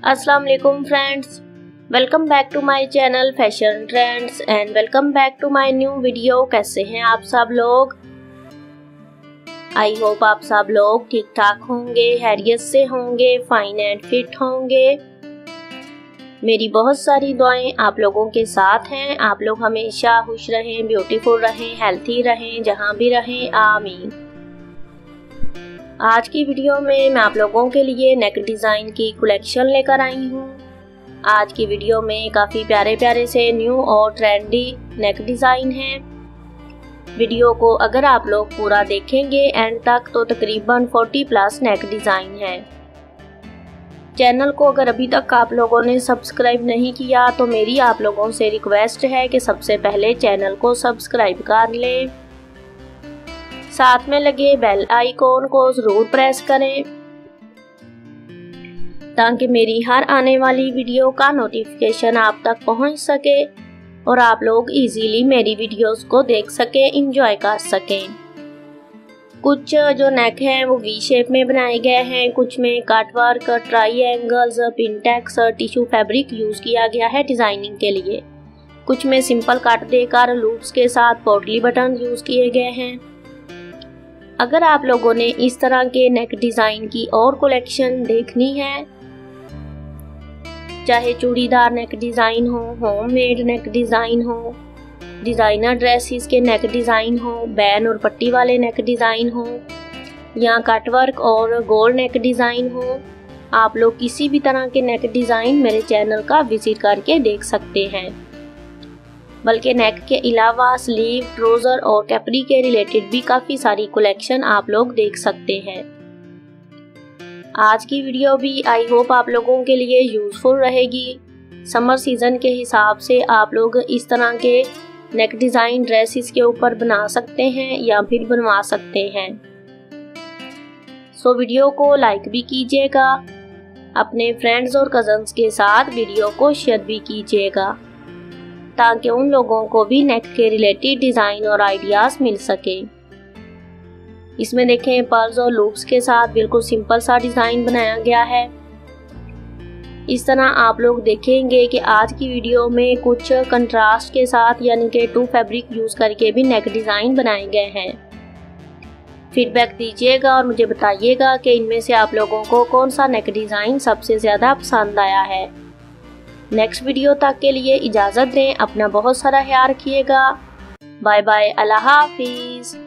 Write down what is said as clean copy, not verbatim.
अस्सलाम वालेकुम friends, welcome back to my channel fashion trends and welcome back to my new video. कैसे हैं आप सब लोग? आई होप आप सब लोग ठीक ठाक होंगे, हैरियत से होंगे, फाइन एंड फिट होंगे। मेरी बहुत सारी दुआएं आप लोगों के साथ हैं। आप लोग हमेशा खुश रहें, ब्यूटीफुल रहें, हेल्थी रहें, जहां भी रहें, आमीन। आज की वीडियो में मैं आप लोगों के लिए नेक डिज़ाइन की कलेक्शन लेकर आई हूँ। आज की वीडियो में काफ़ी प्यारे प्यारे से न्यू और ट्रेंडी नेक डिज़ाइन हैं। वीडियो को अगर आप लोग पूरा देखेंगे एंड तक तो तकरीबन 40 प्लस नेक डिज़ाइन है। चैनल को अगर अभी तक आप लोगों ने सब्सक्राइब नहीं किया तो मेरी आप लोगों से रिक्वेस्ट है कि सबसे पहले चैनल को सब्सक्राइब कर लें, साथ में लगे बेल आइकॉन को ज़रूर प्रेस करें ताकि मेरी हर आने वाली वीडियो का नोटिफिकेशन आप तक पहुंच सके और आप लोग इजीली मेरी वीडियोस को देख सकें, एंजॉय कर सकें। कुछ जो नेक हैं वो वी शेप में बनाए गए हैं, कुछ में cut work, triangles, pintucks, tissue fabric use किया गया है डिज़ाइनिंग के लिए। कुछ में सिंपल कट देकर लूप्स के साथ पोटली बटन यूज़ किए गए हैं। अगर आप लोगों ने इस तरह के नेक डिज़ाइन की और कलेक्शन देखनी है, चाहे चूड़ीदार नेक डिज़ाइन हो, होममेड नेक डिज़ाइन हो, डिज़ाइनर ड्रेसेस के नेक डिज़ाइन हो, बैन और पट्टी वाले नेक डिज़ाइन हो या कटवर्क और गोल्ड नेक डिज़ाइन हो, आप लोग किसी भी तरह के नेक डिज़ाइन मेरे चैनल का विजिट करके देख सकते हैं। बल्कि नेक के अलावा स्लीव, ट्राउज़र और कैपरी के रिलेटेड भी काफ़ी सारी कलेक्शन आप लोग देख सकते हैं। आज की वीडियो भी आई होप आप लोगों के लिए यूज़फुल रहेगी। समर सीज़न के हिसाब से आप लोग इस तरह के नेक डिज़ाइन ड्रेसेस के ऊपर बना सकते हैं या फिर बनवा सकते हैं। सो वीडियो को लाइक भी कीजिएगा, अपने फ्रेंड्स और कज़न्स के साथ वीडियो को शेयर भी कीजिएगा ताकि उन लोगों को भी नेक के रिलेटेड डिज़ाइन और आइडियाज़ मिल सके। इसमें देखें पर्ल्स और लूप्स के साथ बिल्कुल सिंपल सा डिज़ाइन बनाया गया है। इस तरह आप लोग देखेंगे कि आज की वीडियो में कुछ कंट्रास्ट के साथ यानी कि टू फैब्रिक यूज़ करके भी नेक डिज़ाइन बनाए गए हैं। फीडबैक दीजिएगा और मुझे बताइएगा कि इनमें से आप लोगों को कौन सा नेक डिज़ाइन सबसे ज़्यादा पसंद आया है। नेक्स्ट वीडियो तक के लिए इजाज़त दें। अपना बहुत सारा ख्याल रखिएगा। बाय बाय, अल्लाह हाफिज़।